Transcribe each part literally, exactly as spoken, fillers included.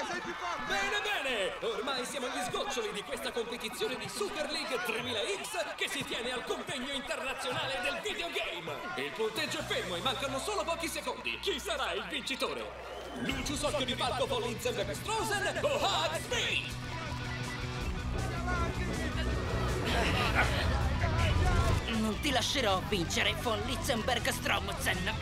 sei più forte! Bene, bene! Ormai siamo agli sgoccioli di questa competizione di Super League tremila X che si tiene al convegno internazionale del videogame! Il punteggio è fermo e mancano solo pochi secondi! Chi sarà il vincitore? Lucius Occhio di Falco von Litzenberg Strozen o Hawk Speed? Non ti lascerò vincere, von Litzenberg Stromzen!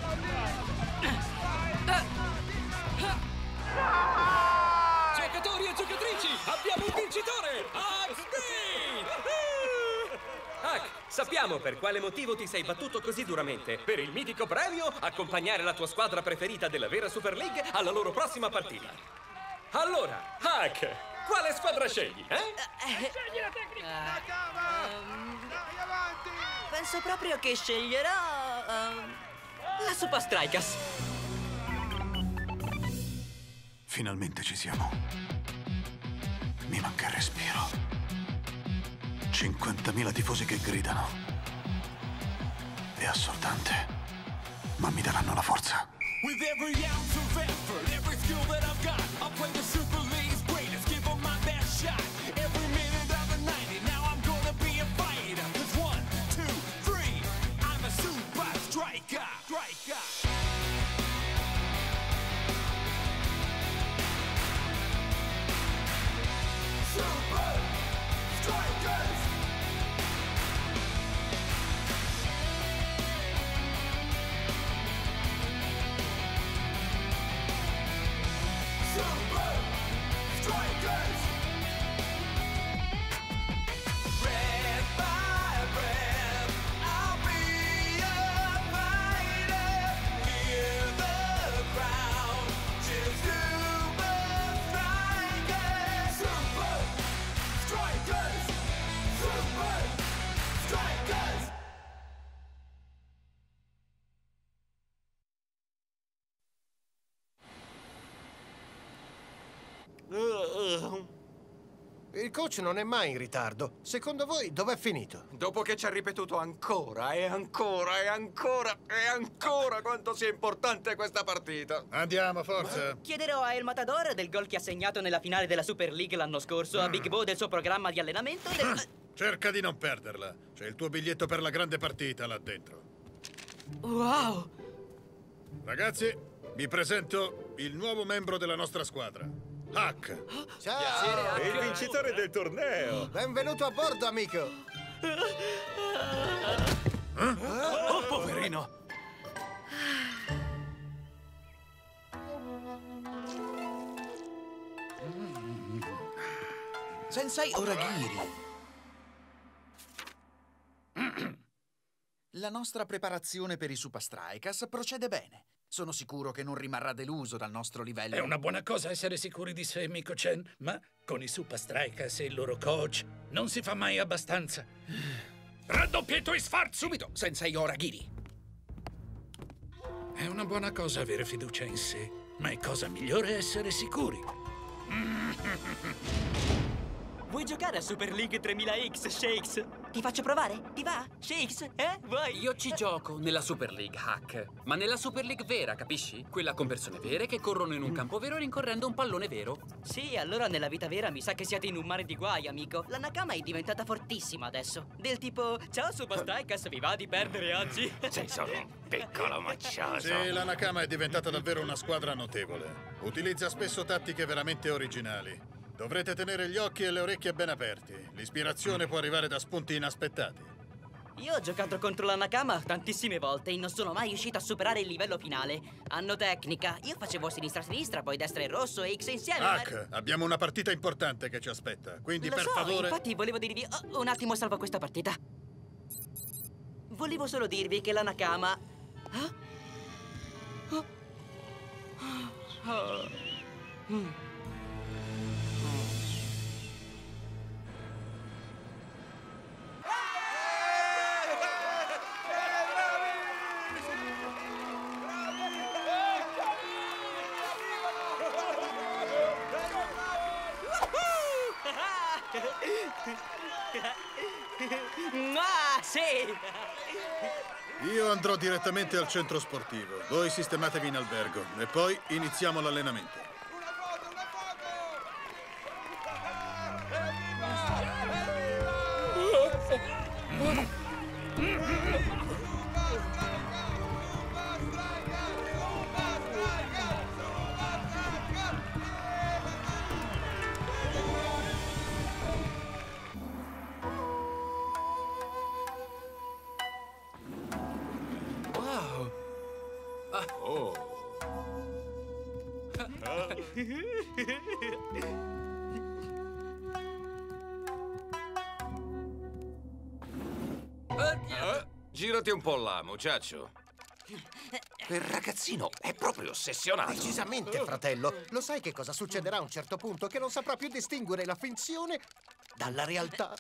Giocatori e giocatrici, abbiamo un vincitore! Hawk Speed! Hack, sappiamo per quale motivo ti sei battuto così duramente. Per il mitico premio, accompagnare la tua squadra preferita della vera Super League alla loro prossima partita. Allora, Hack, quale squadra scegli, eh? Scegli la tecnica! Nakama! Dai, avanti! Penso proprio che sceglierò... Uh, la Super Strikers. Finalmente ci siamo. Mi manca il respiro. cinquantamila tifosi che gridano. È assordante, ma mi daranno la forza. With every ounce of effort, every skill that I've got, I'll play the Super League's greatest, give them my best shot. Every minute of the ninety, now I'm gonna be a fighter. Cause one, two, three, I'm a Super Striker. Striker. Super Strikers. Super Strikers! Red by red, I'll be a fighter. Hear the crowd cheer Super Strikers! Super Strikers! Super Strikers! Il coach non è mai in ritardo. Secondo voi dov'è finito? Dopo che ci ha ripetuto ancora e ancora e ancora e ancora quanto sia importante questa partita. Andiamo, forza. Chiederò a El Matador del gol che ha segnato nella finale della Super League l'anno scorso, a Big Bo del suo programma di allenamento e del... Cerca di non perderla. C'è il tuo biglietto per la grande partita là dentro. Wow! Ragazzi, vi presento il nuovo membro della nostra squadra, Hack. Ciao! È il vincitore del torneo. Benvenuto a bordo, amico! Oh, poverino! Sensei Oragiri. La nostra preparazione per i Super Strikers procede bene. Sono sicuro che non rimarrà deluso dal nostro livello. È una buona cosa essere sicuri di sé, Miko-chan, ma con i Super Strikers e il loro coach non si fa mai abbastanza. Raddoppia i tuoi sforzi! Subito, Sensei Oragiri. È una buona cosa avere fiducia in sé, ma è cosa migliore essere sicuri. Vuoi giocare a Super League tremila X, Shakes? Ti faccio provare? Ti va? Shakes? Eh? Vuoi? Io ci gioco nella Super League, Hack. Ma nella Super League vera, capisci? Quella con persone vere che corrono in un campo vero rincorrendo un pallone vero. Sì, allora nella vita vera mi sa che siete in un mare di guai, amico. La Nakama è diventata fortissima adesso. Del tipo, ciao Super Strikers, vi va di perdere oggi? Sei solo un piccolo moccioso. Sì, la Nakama è diventata davvero una squadra notevole. Utilizza spesso tattiche veramente originali. Dovrete tenere gli occhi e le orecchie ben aperti. L'ispirazione può arrivare da spunti inaspettati. Io ho giocato contro la Nakama tantissime volte e non sono mai riuscito a superare il livello finale. Hanno tecnica. Io facevo sinistra-sinistra, poi destra e rosso e X insieme. Hack, abbiamo una partita importante che ci aspetta. Quindi, Lo per so, favore... infatti volevo dirvi... Oh, un attimo, salvo questa partita. Volevo solo dirvi che la Nakama... Ah? Oh. Oh. Mm. Ah, sì! Io andrò direttamente al centro sportivo. Voi sistematevi in albergo e poi iniziamo l'allenamento. Una foto, una foto! Oh. Eh, girati un po' là, muchacho. Quel ragazzino è proprio ossessionato. Decisamente, fratello. Lo sai che cosa succederà a un certo punto? Che non saprà più distinguere la finzione dalla realtà.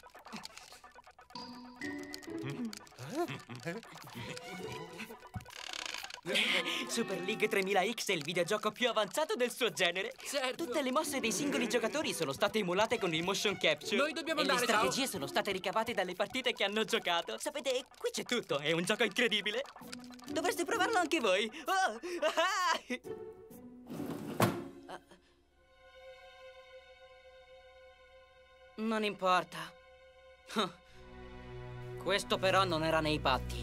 Super League tremila X è il videogioco più avanzato del suo genere. Certo. Tutte le mosse dei singoli giocatori sono state emulate con il motion capture. Noi dobbiamo e andare, le strategie sono state ricavate dalle partite che hanno giocato. Sapete, qui c'è tutto, è un gioco incredibile. Dovreste provarlo anche voi. Oh! Ah! Non importa. Questo però non era nei patti.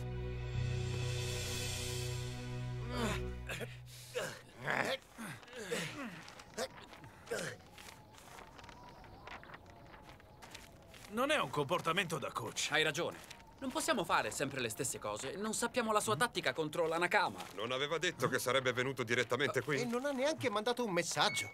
Non è un comportamento da coach. Hai ragione. Non possiamo fare sempre le stesse cose. Non sappiamo la sua tattica contro la Nakama. Non aveva detto che sarebbe venuto direttamente qui. E non ha neanche mandato un messaggio.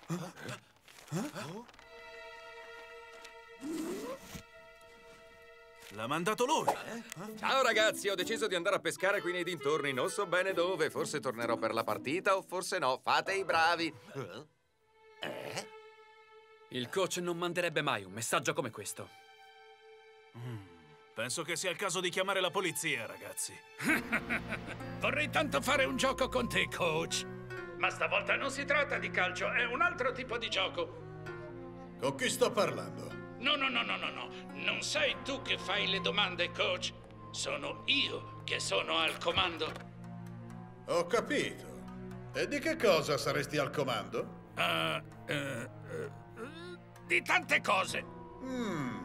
L'ha mandato lui. Ciao ragazzi, ho deciso di andare a pescare qui nei dintorni. Non so bene dove. Forse tornerò per la partita o forse no. Fate i bravi. Eh? Il coach non manderebbe mai un messaggio come questo. Mm, penso che sia il caso di chiamare la polizia, ragazzi. Vorrei tanto fare un gioco con te, coach. Ma stavolta non si tratta di calcio, è un altro tipo di gioco. Con chi sto parlando? No, no, no, no, no, no. Non sei tu che fai le domande, coach. Sono io che sono al comando. Ho capito. E di che cosa saresti al comando? Uh, uh, uh, di tante cose. Mm.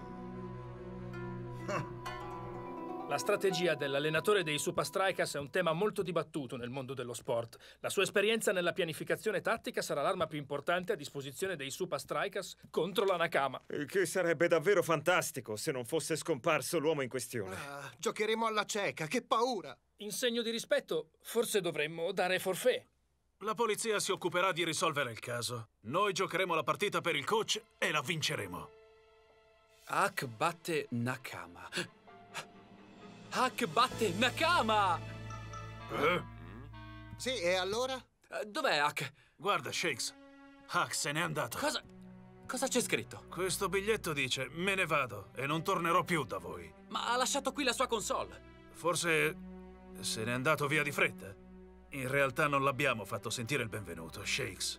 La strategia dell'allenatore dei Super Strikers è un tema molto dibattuto nel mondo dello sport. La sua esperienza nella pianificazione tattica sarà l'arma più importante a disposizione dei Super Strikers contro la Nakama. Il che sarebbe davvero fantastico se non fosse scomparso l'uomo in questione. Ah, giocheremo alla cieca, che paura! In segno di rispetto, forse dovremmo dare forfait. La polizia si occuperà di risolvere il caso. Noi giocheremo la partita per il coach e la vinceremo. Hack batte Nakama. Hack batte Nakama! Eh? Sì, e allora? Uh, dov'è Hack? Guarda, Shakes. Hack se n'è andato. Cosa... Cosa c'è scritto? Questo biglietto dice: me ne vado e non tornerò più da voi. Ma ha lasciato qui la sua console. Forse se n'è andato via di fretta. In realtà non l'abbiamo fatto sentire il benvenuto, Shakes.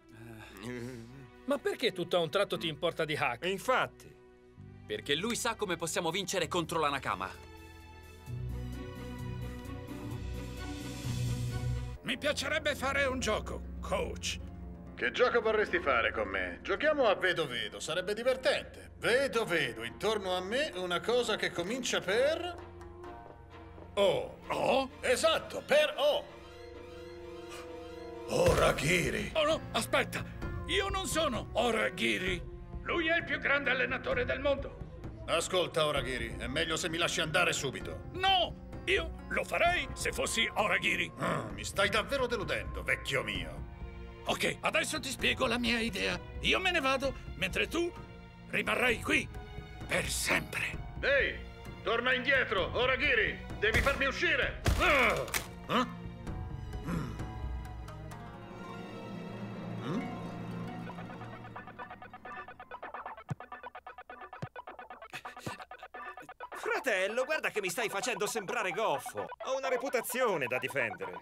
Ma perché tutto a un tratto ti importa di Hack? Infatti. Perché lui sa come possiamo vincere contro la Nakama. Mi piacerebbe fare un gioco, coach. Che gioco vorresti fare con me? Giochiamo a vedo vedo, sarebbe divertente. Vedo vedo, intorno a me una cosa che comincia per... O. O? Esatto, per O. Oragiri. Oh no, aspetta. Io non sono Oragiri. Lui è il più grande allenatore del mondo. Ascolta, Oragiri, è meglio se mi lasci andare subito. No! Io lo farei se fossi Oragiri. Ah, mi stai davvero deludendo, vecchio mio. Ok, adesso ti spiego la mia idea. Io me ne vado, mentre tu rimarrai qui per sempre. Ehi, torna indietro, Oragiri. Devi farmi uscire. Ah! Eh? Mm. Mm? Fratello, guarda che mi stai facendo sembrare goffo. Ho una reputazione da difendere.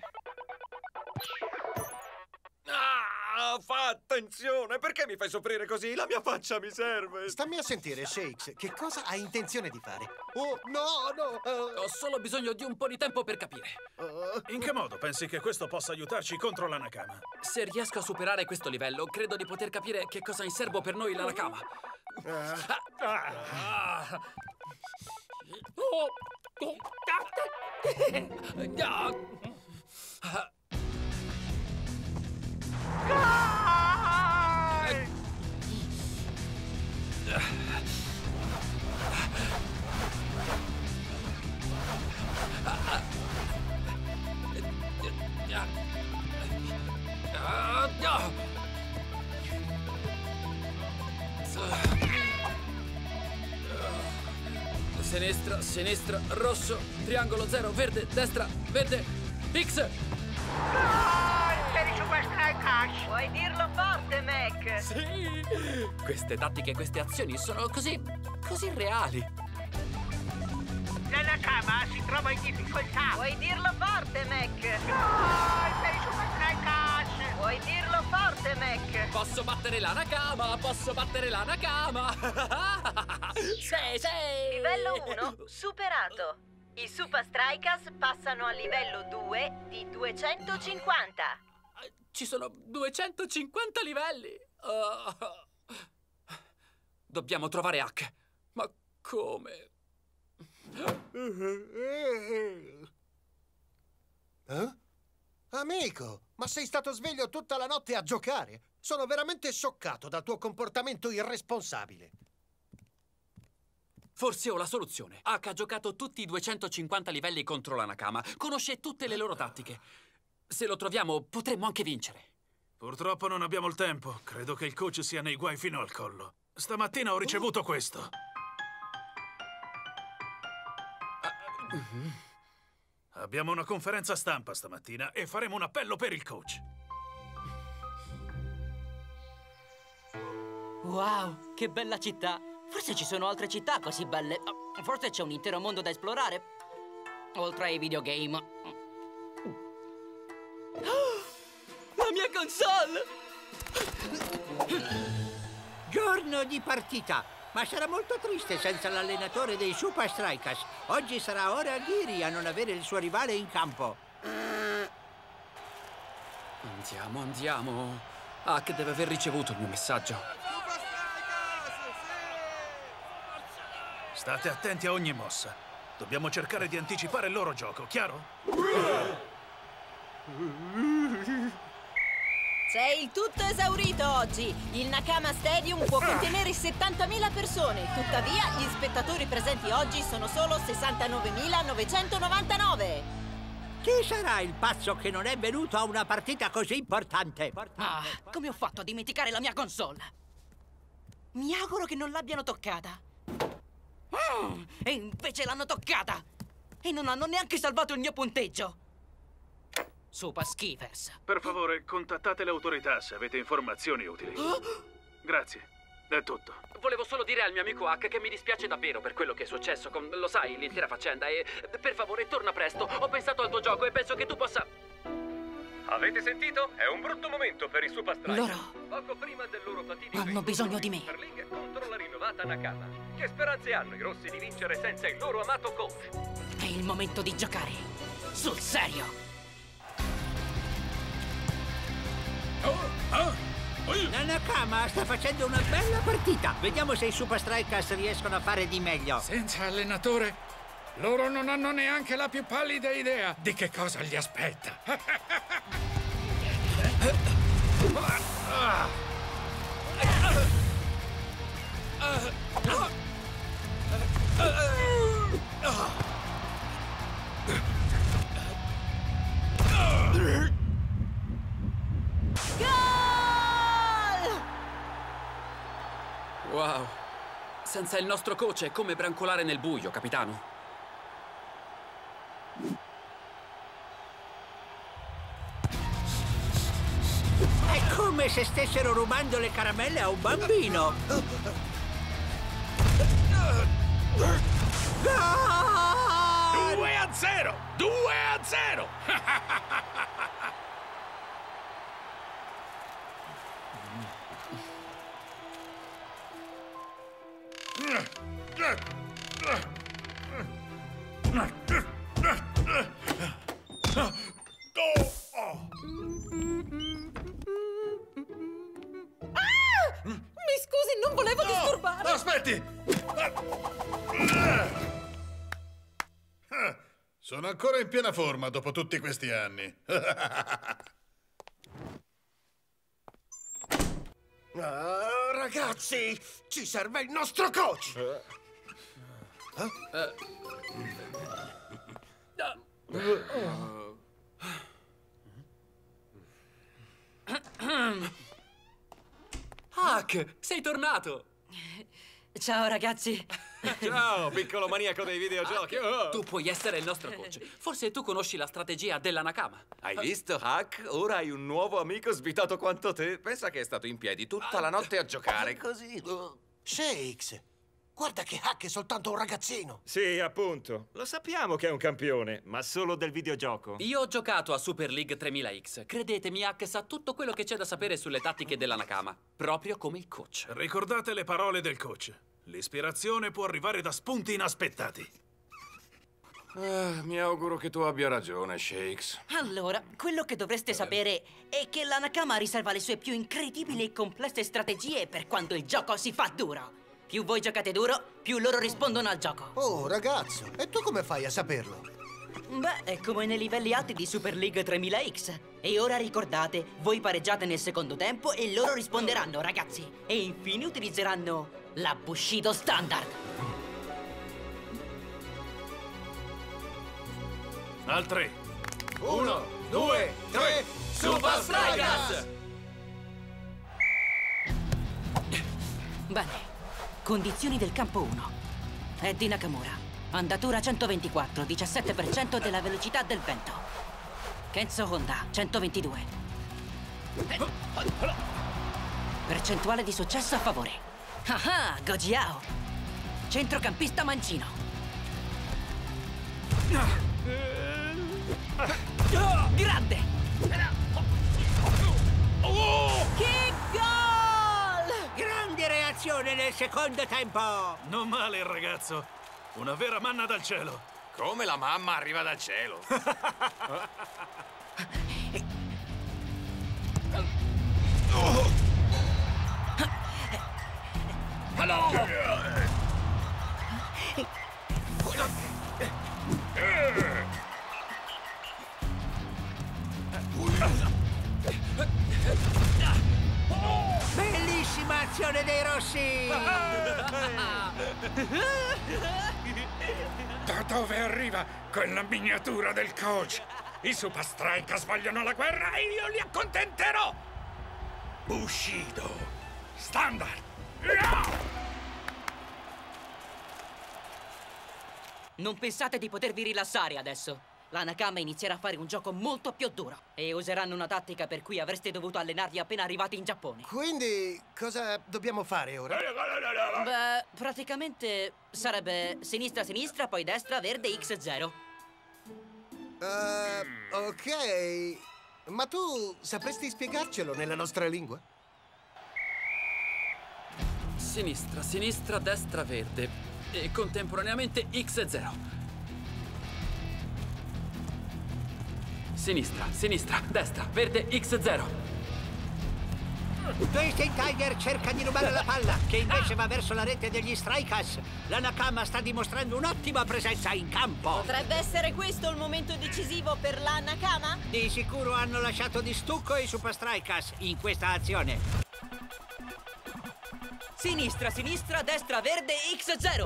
Ah, fa attenzione! Perché mi fai soffrire così? La mia faccia mi serve! Stammi a sentire, Shakes. Che cosa hai intenzione di fare? Oh, no, no! Uh... Ho solo bisogno di un po' di tempo per capire. Uh... In che modo pensi che questo possa aiutarci contro la Nakama? Se riesco a superare questo livello, credo di poter capire che cosa ha in serbo per noi la Nakama. Uh... Ah. Ah. Oh. Oh. Ah. sinistra, sinistra, rosso, triangolo, zero, verde, destra, verde, X. Per i Super Strikers! Puoi dirlo forte, Mac! Sì! Queste tattiche e queste azioni sono così... così reali. La Nakama si trova in difficoltà! Puoi dirlo forte, Mac! Gol per i Super Strikers! Puoi dirlo forte, Mac! Posso battere la Nakama, posso battere la Nakama! Sei, sei! Livello uno superato. I Super Strikers passano al livello due di duecentocinquanta. Ci sono duecentocinquanta livelli! Uh, dobbiamo trovare Hack. Ma come? Eh? Amico, ma sei stato sveglio tutta la notte a giocare? Sono veramente scioccato dal tuo comportamento irresponsabile. Forse ho la soluzione. Hack ha giocato tutti i duecentocinquanta livelli contro la Nakama. Conosce tutte le loro tattiche. Se lo troviamo, potremmo anche vincere. Purtroppo non abbiamo il tempo. Credo che il coach sia nei guai fino al collo. Stamattina ho ricevuto questo. Abbiamo una conferenza stampa stamattina e faremo un appello per il coach. Wow, che bella città! Forse ci sono altre città così belle. Forse c'è un intero mondo da esplorare. Oltre ai videogame. La mia console! Giorno di partita! Ma sarà molto triste senza l'allenatore dei Super Strikers. Oggi sarà ora a Ghiri a non avere il suo rivale in campo. Andiamo, andiamo. Hack deve aver ricevuto il mio messaggio. State attenti a ogni mossa. Dobbiamo cercare di anticipare il loro gioco, chiaro? Sei il tutto esaurito oggi. Il Nakama Stadium può contenere settantamila persone. Tuttavia, gli spettatori presenti oggi sono solo sessantanovemilanovecentovantanove. Chi sarà il pazzo che non è venuto a una partita così importante? Ah, come ho fatto a dimenticare la mia console? Mi auguro che non l'abbiano toccata. Mm, e invece l'hanno toccata! E non hanno neanche salvato il mio punteggio! Super schifers. Per favore, contattate le autorità se avete informazioni utili. Grazie. È tutto. Volevo solo dire al mio amico Hack che mi dispiace davvero per quello che è successo con, lo sai, l'intera faccenda e per favore torna presto. Ho pensato al tuo gioco e penso che tu possa... Avete sentito? È un brutto momento per i Super Strikers. Loro Poco prima del loro fatidico hanno bisogno di me. Super League contro la rinnovata Nakama. Che speranze hanno i rossi di vincere senza il loro amato coach? È il momento di giocare. Sul serio. La Nakama sta facendo una bella partita. Vediamo se i Super Strikers riescono a fare di meglio. Senza allenatore, loro non hanno neanche la più pallida idea di che cosa gli aspetta. Wow. Senza il nostro coach è come brancolare nel buio, capitano. È come se stessero rubando le caramelle a un bambino. due a zero! due a zero! Mi scusi, non volevo disturbare. Aspetti! Sono ancora in piena forma dopo tutti questi anni. Ah, ragazzi, ci serve il nostro coach! Eh? Hack, sei tornato! Ciao ragazzi. Ciao, piccolo maniaco dei videogiochi. Oh. Tu puoi essere il nostro coach. Forse tu conosci la strategia della Nakama. Hai visto, Huck? Ora hai un nuovo amico svitato quanto te. Pensa che è stato in piedi tutta la notte a giocare così. Shakes, guarda che Huck è soltanto un ragazzino. Sì, appunto. Lo sappiamo che è un campione, ma solo del videogioco. Io ho giocato a Super League tremila X. Credetemi, Huck sa tutto quello che c'è da sapere sulle tattiche della Nakama. Proprio come il coach. Ricordate le parole del coach. L'ispirazione può arrivare da spunti inaspettati. Ah, mi auguro che tu abbia ragione, Shakes. Allora, quello che dovreste sapere è che la Nakama riserva le sue più incredibili e complesse strategie per quando il gioco si fa duro. Più voi giocate duro, più loro rispondono al gioco. Oh, ragazzo, e tu come fai a saperlo? Beh, è come nei livelli alti di Super League tremila X. E ora ricordate, voi pareggiate nel secondo tempo e loro risponderanno, ragazzi. E infine utilizzeranno la Bushido Standard. Al tre. Uno, due, tre, Super Strikers! Bene, condizioni del campo uno. Eddie Nakamura, andatura centoventiquattro, diciassette per cento della velocità del vento. Kenzo Honda, centoventidue. Percentuale di successo a favore. Ah, Gojiao, centrocampista mancino. Grande! Che gol! Grande reazione nel secondo tempo! Non male il ragazzo. Una vera manna dal cielo. Come la mamma arriva dal cielo? Bellissima azione dei rossi! Da dove arriva quella miniatura del coach? I Super Strikers vogliono la guerra e io li accontenterò! Bushido Standard! Non pensate di potervi rilassare adesso. La Nakama inizierà a fare un gioco molto più duro e useranno una tattica per cui avreste dovuto allenarvi appena arrivati in Giappone. Quindi, cosa dobbiamo fare ora? Beh, praticamente sarebbe sinistra-sinistra, poi destra, verde, X zero. Uh, ok, ma tu sapresti spiegarcelo nella nostra lingua? Sinistra, sinistra, destra, verde. E contemporaneamente X zero. Sinistra, sinistra, destra, verde, X zero. Twisting Tiger cerca di rubare la palla, che invece va verso la rete degli Strikers. La Nakama sta dimostrando un'ottima presenza in campo. Potrebbe essere questo il momento decisivo per la Nakama? Di sicuro hanno lasciato di stucco i Super Strikers in questa azione. Sinistra, sinistra, destra, verde, X zero.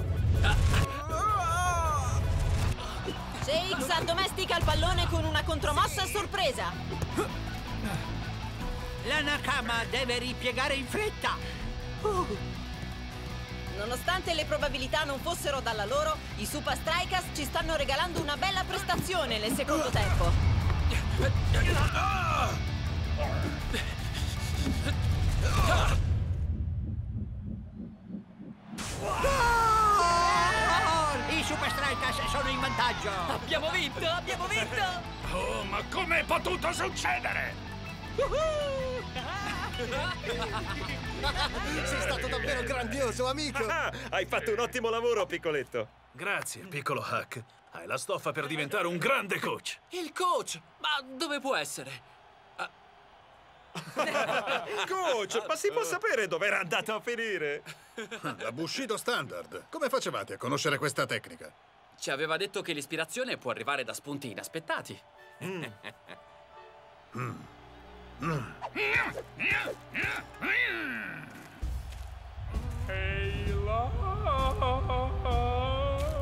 Shakes addomestica il pallone con una contromossa a sorpresa. La Nakama deve ripiegare in fretta. Uh. Nonostante le probabilità non fossero dalla loro, i Super Strikers ci stanno regalando una bella prestazione nel secondo tempo. I Super Strikers sono in vantaggio. Abbiamo vinto, abbiamo vinto! Oh, ma com'è potuto succedere? Sei stato davvero grandioso, amico! Ah, hai fatto un ottimo lavoro, piccoletto. Grazie, piccolo Huck. Hai la stoffa per diventare un grande coach. Il coach? Ma dove può essere? Coach, ma si può sapere dove era andato a finire? La Bushido Standard. Come facevate a conoscere questa tecnica? Ci aveva detto che l'ispirazione può arrivare da spunti inaspettati. Mm. Mm. Ehi là.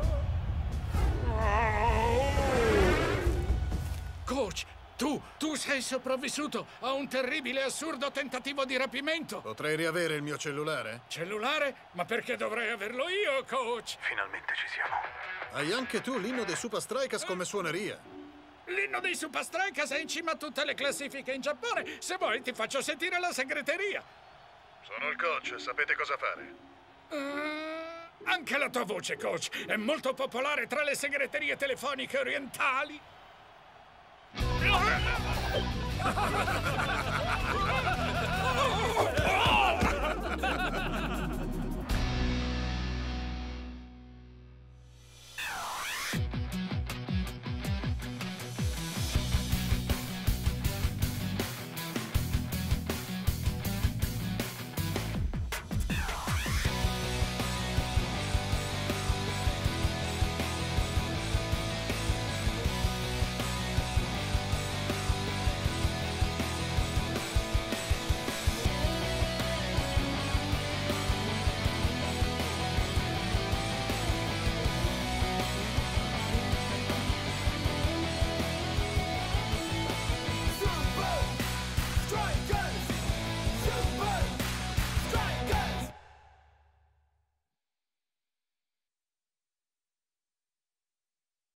Coach, tu, tu sei Sei sopravvissuto a un terribile e assurdo tentativo di rapimento. Potrei riavere il mio cellulare? Cellulare? Ma perché dovrei averlo io, coach? Finalmente ci siamo. Hai anche tu l'inno dei Super Strikers come suoneria. L'inno dei Super Strikers è in cima a tutte le classifiche in Giappone. Se vuoi ti faccio sentire la segreteria. Sono il coach, sapete cosa fare? Uh, anche la tua voce, coach, è molto popolare tra le segreterie telefoniche orientali.